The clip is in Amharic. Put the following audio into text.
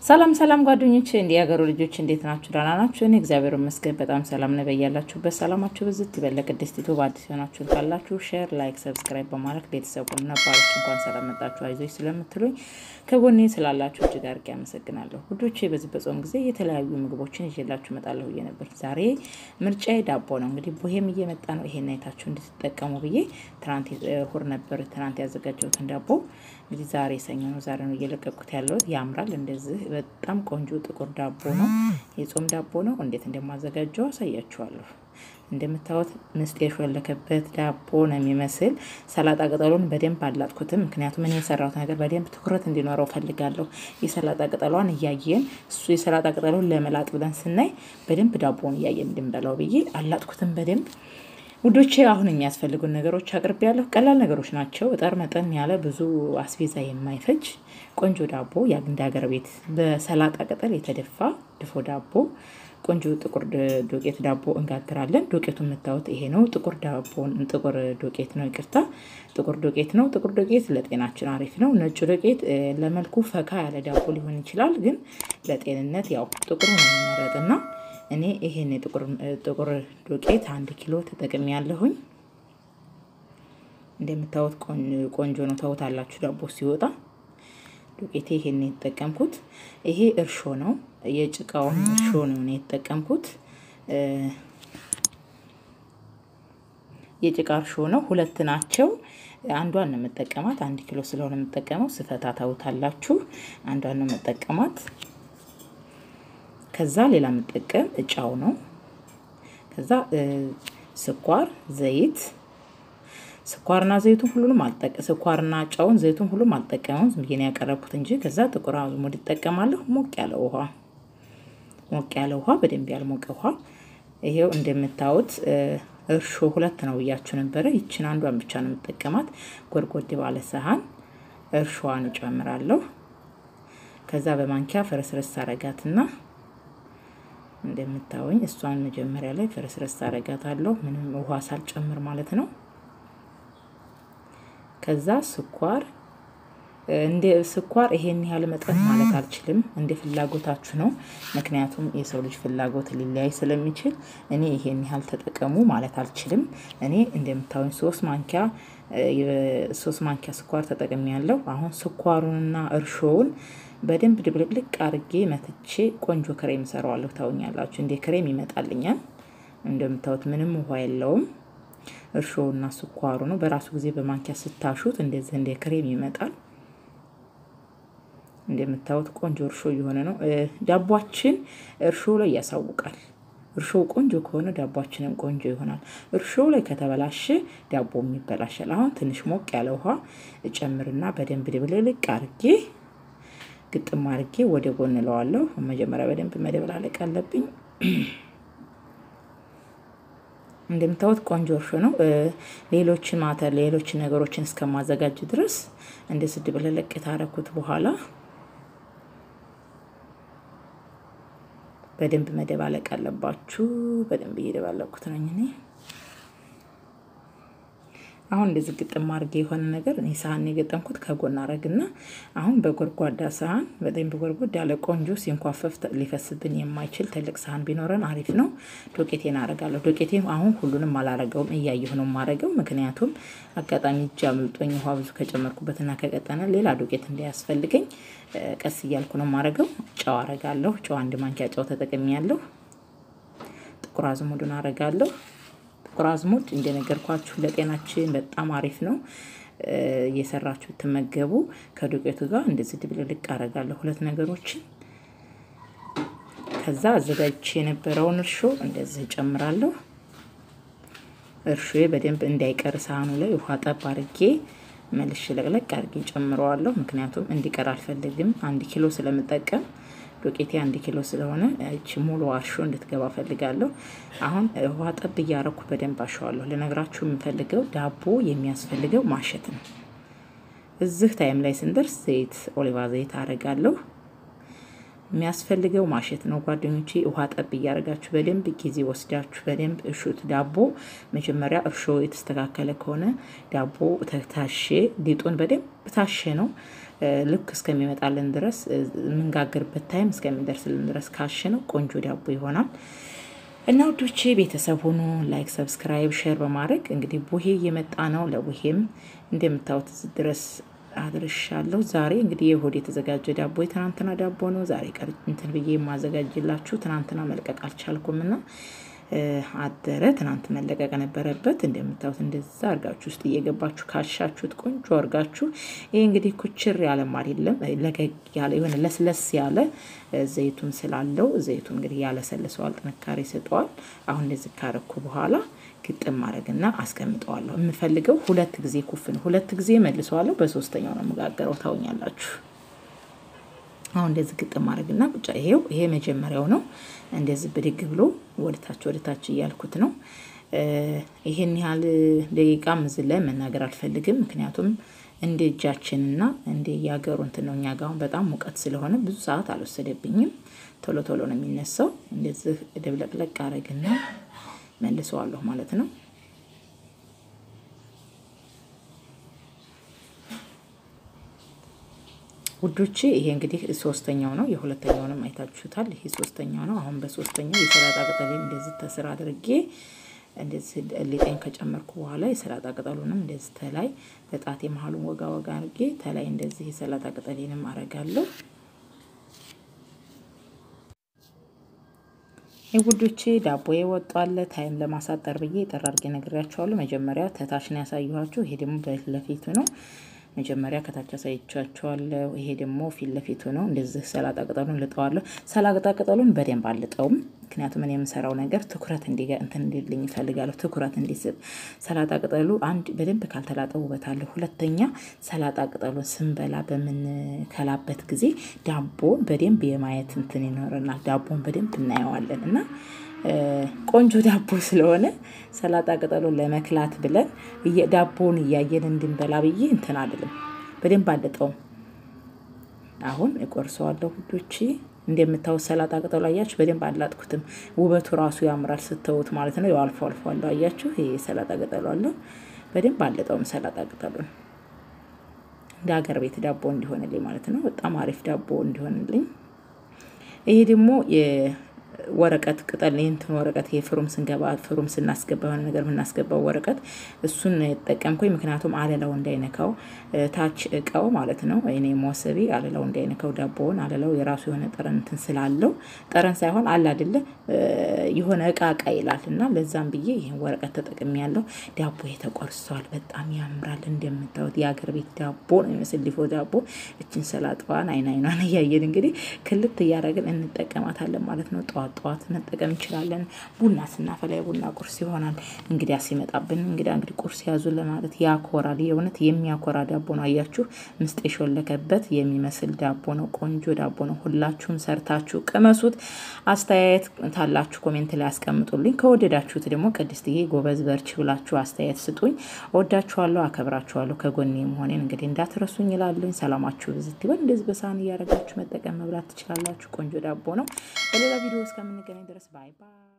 ሰላም ሰላም ጓደኞቼ እንዴ ያገሩ ልጆች እንዴት ናችሁ? ደህና ናችሁ? እኔ እግዚአብሔር ይመስገን በጣም ሰላም ነኝ። በያላችሁበት ሰላማችሁ በዝት ይበል። ለቅድስት ዩቲዩብ አዲስ ሆናችሁ ካላችሁ ሼር፣ ላይክ፣ ሰብስክራይብ በማድረግ ቤተሰቡን ነባሮች እንኳን ሰላም መጣችሁ አይዞች ስለምትሉኝ ከጎኔ ስላላችሁ እጅግ አድርጌ አመሰግናለሁ። ውዶቼ በዚህ በጾም ጊዜ የተለያዩ ምግቦችን ይዤላችሁ እመጣለሁ ብዬ ነበር። ዛሬ ምርጫዬ ዳቦ ነው። እንግዲህ ቦሄም እየመጣ ነው። ይሄን አይታችሁ እንድትጠቀሙ ብዬ ትናንት ያዘጋጀሁትን ዳቦ እንግዲህ ዛሬ ሰኞ ነው። ዛሬ ነው እየለቀቁት ያለው። ያምራል እንደዚህ በጣም ቆንጆ ጥቁር ዳቦ ነው። የጾም ዳቦ ነው። እንዴት እንደማዘጋጀው አሳያችኋለሁ። እንደምታዩት ምስጥ የሾለከበት ዳቦ ነው የሚመስል። ሰላጣ ቅጠሉን በደንብ አላጥኩትም፣ ምክንያቱም እኔ የሰራሁት ነገር በደንብ ትኩረት እንዲኖረው ፈልጋለሁ። የሰላጣ ቅጠሏን እያየን እሱ የሰላጣ ቅጠሉን ለመላጥ ብለን ስናይ በደንብ ዳቦውን እያየን እንድንበላው ብዬ አላጥኩትም በደንብ። ውዶቼ አሁን የሚያስፈልጉን ነገሮች አቅርቤያለሁ። ቀላል ነገሮች ናቸው። እጠር መጠን ያለ ብዙ አስቤዛ የማይፈጅ ቆንጆ ዳቦ እንደ ሀገር ቤት በሰላጣ ቅጠል የተደፋ ድፎ ዳቦ፣ ቆንጆ ጥቁር ዱቄት ዳቦ እንጋግራለን። ዱቄቱን የምታዩት ይሄ ነው። ጥቁር ዱቄት ነው። ይቅርታ ጥቁር ዱቄት ነው። ጥቁር ዱቄት ለጤናችን አሪፍ ነው። ነጭ ዱቄት ለመልኩ ፈካ ያለ ዳቦ ሊሆን ይችላል፣ ግን ለጤንነት ያው ጥቁሩ ነው የሚመረጥና እኔ ይሄን ጥቁር ዱቄት 1 ኪሎ ተጠቅሜያለሁኝ። እንደምታዩት ቆንጆ ነው። ታውታላችሁ ዳቦ ሲወጣ ዱቄቴ ይሄን የተጠቀምኩት። ይሄ እርሾ ነው። የጭቃውን እርሾ ነው የተጠቀምኩት። የጭቃ እርሾ ነው። ሁለት ናቸው። አንዷን ነው የምጠቀማት። 1 ኪሎ ስለሆነ የምጠቀመው ስፈታ ታውታላችሁ። አንዷን ነው የምጠቀማት። ከዛ ሌላ የምጠቀም ጫው ነው። ከዛ ስኳር፣ ዘይት፣ ስኳርና ዘይቱን ሁሉንም ስኳርና ጫውን ዘይቱን ሁሉም አልጠቀመም። ዝም ብዬ ነው ያቀረብኩት እንጂ። ከዛ ጥቁር አዝሙድ እጠቀማለሁ። ሞቅ ያለ ውሃ በደንብ ያልሞቀ ውሃ። ይሄው እንደምታዩት እርሾ 2 ነው ብያችሁ ነበረ። ይችን አንዷን ብቻ ነው የምጠቀማት። ጎርጎድ ባለ ሰሃን እርሾዋን እጨምራለሁ። ከዛ በማንኪያ ፍርስርስ አረጋትና እንደምታዩኝ እሷን መጀመሪያ ላይ ፍርስርስ አረጋታለሁ፣ ምንም ውሃ ሳልጨምር ማለት ነው። ከዛ ስኳር ይሄን ያህል መጠን ማለት አልችልም፣ እንደ ፍላጎታችሁ ነው። ምክንያቱም የሰው ልጅ ፍላጎት ሊለያይ ስለሚችል እኔ ይሄን ያህል ተጠቀሙ ማለት አልችልም። እኔ እንደምታዩኝ 3 ማንኪያ ስኳር ተጠቅሜያለሁ። አሁን ስኳሩንና እርሾውን በደንብ ድብልቅልቅ አርጌ መትቼ ቆንጆ ክሬም ሰራዋለሁ። ታውኛላችሁ እንደ ክሬም ይመጣልኛል። እንደምታዩት ምንም ውሃ የለውም። እርሾውና ስኳሩ ነው። በራሱ ጊዜ በማንኪያ ስታሹት እንደዚህ እንደ ክሬም ይመጣል። እንደምታዩት ቆንጆ እርሾ የሆነ ነው። ዳቦአችን እርሾ ላይ ያሳውቃል። እርሾ ቆንጆ ከሆነ ዳቦአችንም ቆንጆ ይሆናል። እርሾ ላይ ከተበላሸ ዳቦም ይበላሻል። አሁን ትንሽ ሞቅ ያለ ውሃ እጨምርና በደንብ ድብልቅልቅ አርጌ ግጥም አርጌ ወደ ጎን ለዋለሁ። መጀመሪያ በደንብ መደበላለቅ አለብኝ። እንደምታዩት ቆንጆ እርሾ ነው። ሌሎች ነገሮችን እስከማዘጋጅ ድረስ እንደዚህ ድብልቅልቅ ታረኩት በኋላ በደንብ መደባለቅ አለባችሁ። በደንብ እየደባለቅኩት ነኝ እኔ። አሁን እንደዚህ ግጥም አርጌ የሆነ ነገር እኔ ሳህን የገጠምኩት ከጎን አረግና አሁን በጎርጓዳ ሳህን በደንብ ጎርጓዳ ያለ ቆንጆ ሲንኳፈፍ ሊፈስብን የማይችል ትልቅ ሳህን ቢኖረን አሪፍ ነው። ዱቄቴን አረጋለሁ። ዱቄቴን አሁን ሁሉንም አላረገውም፣ እያየሁ ነው ማረገው። ምክንያቱም አጋጣሚ እጅ አምልጦኝ ውሃ ብዙ ከጨመርኩበትና ከቀጠነ ሌላ ዱቄት እንዳያስፈልገኝ ቀስ እያልኩ ነው ማረገው። ጫው አረጋለሁ። ጫው 1 ማንኪያ ጫው ተጠቅሜያለሁ። ጥቁር አዝሙዱን አረጋለሁ። ጥቁር አዝሙድ እንደነገርኳችሁ ለጤናችን በጣም አሪፍ ነው። እየሰራችሁ ተመገቡ። ከዱቄቱ ጋር እንደዚህ ድብልቅልቅ አረጋለሁ 2 ነገሮችን። ከዛ አዘጋጅቼ የነበረውን እርሾ እንደዚህ ጨምራለሁ። እርሾዬ በደንብ እንዳይቀር ሳህኑ ላይ ውሃ ጠብ አርጌ መልሼ ለቅለቅ አርጌ ጨምረዋለሁ። ምክንያቱም እንዲቀር አልፈልግም። 1 ኪሎ ስለምጠቀም ዱቄቴ 1 ኪሎ ስለሆነ እቺ ሙሉ እርሾ እንድትገባ ፈልጋለሁ። አሁን ውሃ ጠብ እያረኩ በደንብ አሸዋለሁ። ለነግራችሁ የምፈልገው ዳቦ የሚያስፈልገው ማሸት ነው። እዚህ ታይም ላይ ስንደርስ ኦሊቫ ዘይት አረጋለሁ። የሚያስፈልገው ማሸት ነው ጓደኞቼ ውሃ ጠብ እያደረጋችሁ በደንብ ጊዜ ወስዳችሁ በደንብ እሹት ዳቦ መጀመሪያ እርሾ የተስተካከለ ከሆነ ዳቦ ታሼ ሊጡን በደንብ ታሼ ነው ልክ እስከሚመጣልን ድረስ ምንጋገርበት ታይም እስከሚደርስልን ድረስ ካሽ ነው ቆንጆ ዳቦ ይሆናል እና ወዶቼ ቤተሰብ ሆኖ ላይክ ሰብስክራይብ ሼር በማድረግ እንግዲህ ቡሄ እየመጣ ነው ለቡሄም እንደምታውቁት ድረስ አድርሻለሁ ዛሬ እንግዲህ የሆድ የተዘጋጀ ዳቦ የትናንትና ዳቦ ነው ዛሬ ቀር እንትን ብዬ ማዘጋጅላችሁ ትናንትና መልቀቅ አልቻልኩምና አደረ ትናንት መለቀቅ ነበረበት እንደምታውቁት እንደዛ አርጋችሁ ውስጥ እየገባችሁ ካሻችሁት ቆንጆ አርጋችሁ ይሄ እንግዲህ ኩችር ያለ አይደለም ለቀቅ ያለ የሆነ ለስለስ ያለ ዘይቱን ስላለው ዘይቱ እንግዲህ ያለሰልሰዋል ጥንካሬ ይሰጠዋል አሁን እንደዚህ ካረኩ በኋላ ግጥም ማድረግና አስቀምጠዋለሁ የምፈልገው ሁለት ጊዜ ኩፍን ሁለት ጊዜ መልሰዋለሁ በሶስተኛው ነው መጋገረው ታውኛላችሁ አሁን እንደዚህ ግጥም ማድረግና ቁጫ ይሄ መጀመሪያው ነው እንደዚህ ብድግ ብሎ ወደታች ያልኩት ነው ይሄን ያህል ደቂቃ ምዝለ መናገር አልፈልግም ምክንያቱም እንደ እጃችንና እንደ ያገሩ እንትነውኛ ጋር በጣም ሙቀት ስለሆነ ብዙ ሰዓት አልወሰደብኝም ቶሎ ነው የሚነሳው እንደዚህ ደብለቅለቅ አረግና መልሰዋለሁ ማለት ነው ውዶቼ ይሄ እንግዲህ ሶስተኛው ነው የሁለተኛውንም አይታችሁታል ይሄ ሶስተኛው ነው አሁን በሶስተኛው የሰላጣ ቅጠል እንደዚህ ተስራ አድርጌ እንደዚህ ሊጤን ከጨመርኩ በኋላ የሰላጣ ቅጠሉንም እንደዚህ ተላይ በጣት የመሃሉን ወጋ አድርጌ ተላይ እንደዚህ የሰላጣ ቅጠሌንም አረጋለሁ የውዶቼ ዳቦ የወጣለ ታይም ለማሳጠር ብዬ ተራርጌ ነግሬያችኋለሁ መጀመሪያ ተታሽን ያሳዩዋችሁ ይሄ ደግሞ በለፊቱ ነው መጀመሪያ ከታች አሳይቻችኋለሁ ይሄ ደግሞ ፊት ለፊቱ ነው እንደዚህ ሰላጣ ቅጠሉን ልጠዋለሁ ሰላጣ ቅጠሉን በደንብ አልጠውም ምክንያቱም እኔ የምሰራው ነገር ትኩረት እንዲልኝ ፈልጋለሁ ትኩረት እንዲስብ ሰላጣ ቅጠሉ አንድ በደንብ ካልተላጠው ውበታለሁ ሁለተኛ ሰላጣ ቅጠሉን ስንበላ በምን ከላበት ጊዜ ዳቦን በደንብ የማየት እንትን ይኖርናል ዳቦን በደንብ እናየዋለን እና ቆንጆ ዳቦ ስለሆነ ሰላጣ ቅጠሉን ለመክላት ብለን ዳቦን ያየን እንድንበላ ብዬ እንትን አይደለም በደንብ አልጠው አሁን እቆርሰዋለሁ ሁዶቼ እንደምታው ሰላጣ ቅጠሉ አያችሁ በደንብ አላጥኩትም ውበቱ ራሱ ያምራል ስተውት ማለት ነው ያው አልፎ አለው አያችሁ ይሄ ሰላጣ ቅጠሉ አለ በደንብ አልጠውም ሰላጣ ቅጠሉን ዳገር ቤት ዳቦ እንዲሆንልኝ ማለት ነው በጣም አሪፍ ዳቦ እንዲሆንልኝ ይሄ ደግሞ ወረቀት ቅጠል እንትን ወረቀት የፍሩም ስንገባ ፍሩም ስናስገባ የሆነ ነገር ምናስገባው ወረቀት እሱን ተጠቀምኩኝ ምክንያቱም አለላው እንዳይነካው ታች እቃው ማለት ነው እኔ ሞሰቢ አለላው እንዳይነካው ዳቦውን አለላው የራሱ የሆነ ጠረን እንትን ስላለው ጠረን ሳይሆን አለ አይደለ የሆነ እቃ ይላልና ለዛም ብዬ ይሄን ወረቀት ተጠቅሜያለሁ ዳቦ የተቆርሷል በጣም ያምራል እንደምታዩት ያገር ቤት ዳቦ ነው የሚመስልልፎ ዳቦ እቺን ሰላጣዋን አይናይናን ያያየን እንግዲህ ክልት ያያረግን እንጠቀማታለን ማለት ነው ጧት መጠቀም እንችላለን ቡና ስናፈላ ቡና ቁርስ ይሆናል እንግዲህ ሲመጣብን እንግዲህ ቁርስ ያዙ ለማለት ያኮራል የእውነት የሚያኮራ ዳቦ ነው አያችሁ ምስጤሾን ለከበት የሚመስል ዳቦ ነው ቆንጆ ዳቦ ነው ሁላችሁም ሰርታችሁ ቅመሱት አስተያየት ታላችሁ ኮሜንት ላይ አስቀምጡልኝ ከወደዳችሁት ደግሞ ቅድስትዬ ጎበዝ በርቺ ብላችሁ አስተያየት ስጡኝ ወዳችኋለሁ አከብራችኋለሁ ከጎኔ መሆኔን እንግዲህ እንዳትረሱኝ ይላልኝ ሰላማችሁ ብዝት ይበል እንደዚህ በሳህን ያረጋችሁ መጠቀም መብላት ትችላላችሁ ቆንጆ ዳቦ ነው በሌላ ቪዲዮ እስከምንገናኝ ድረስ ባይ ባይ